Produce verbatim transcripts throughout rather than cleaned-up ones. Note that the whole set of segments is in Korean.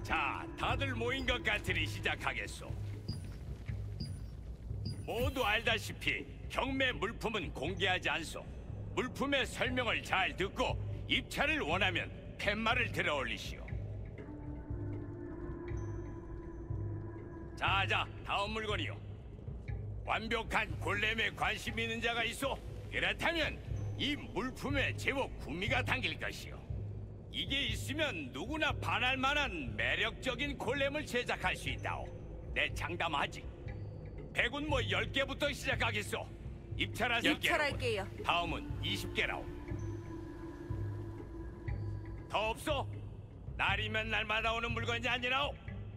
자, 다들 모인 것 같으니 시작하겠소. 모두 알다시피 경매 물품은 공개하지 않소. 물품의 설명을 잘 듣고 입찰을 원하면 팻말을 들어 올리시오. 자자, 다음 물건이요. 완벽한 골렘에 관심 있는 자가 있어? 그렇다면 이 물품에 제법 구미가 당길 것이오. 이게 있으면 누구나 반할 만한 매력적인 골렘을 제작할 수 있다오. 내 장담하지. 백은 뭐 열 개부터 시작하겠소. 입찰하세요. 입찰할게요. 다음은 이십 개라오. 더 없어? 날이면 날마다 오는 물건이 아니라오.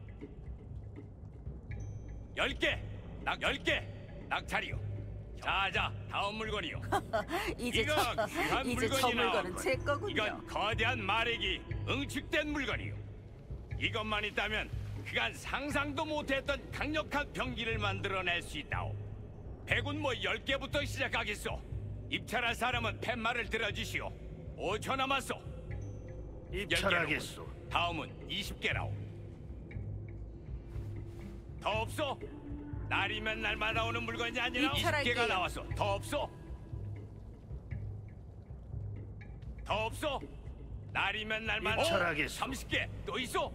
열 개! 낙 열 개! 낙찰이요. 자자, 다음 물건이요. 이제 이거 저, 귀한 이제 저 물건이 물건은 나왔군. 제 거군요. 이건 거대한 마력이 응축된 물건이요. 이것만 있다면 그간 상상도 못했던 강력한 병기를 만들어낼 수 있다오. 백은 뭐 열 개부터 시작하겠소. 입찰할 사람은 팻말을 들어주시오. 오 초 남았소. 입찰하겠소. 다음은 이십 개라오. 더 없어? 날이면 날마다 오는 물건이 아니라 이십 입찰할게요. 개가 나왔어. 더 없어? 더 없어? 날이면 날마다 입찰하겠소. 삼십 개 또 있어?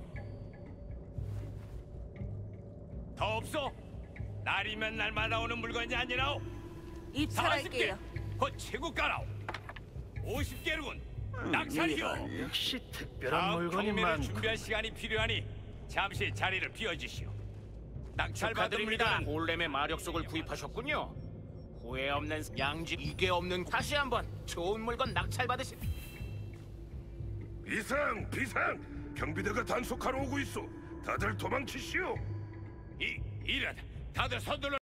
더 없어? 날이면 날마다 오는 물건이 아니라 사십 개 입찰할게요. 곧 최고가라오. 오십 개로군. 낙찰이요. 이런, 역시 특별한 다음 물건이 경매를 많고. 준비할 시간이 필요하니 잠시 자리를 비워주시오. 낙찰 받은 축하드립니다. 물건은 골렘의 마력 속을 구입하셨군요. 후회 없는 양지, 이게 없는 다시 한번 좋은 물건 낙찰 받으신. 비상! 비상! 경비대가 단속하러 오고 있어. 다들 도망치시오. 이 이런 다들 서둘러.